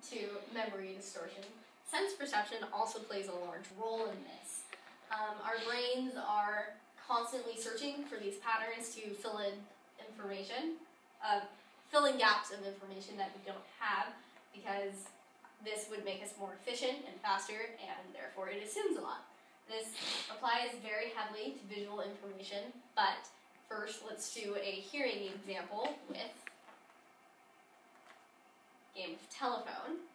to memory distortion. Sense perception also plays a large role in this. Our brains are constantly searching for these patterns to fill in information, fill in gaps of information that we don't have, because this would make us more efficient and faster, and therefore it assumes a lot. This applies very heavily to visual information, but first let's do a hearing example with a game of telephone.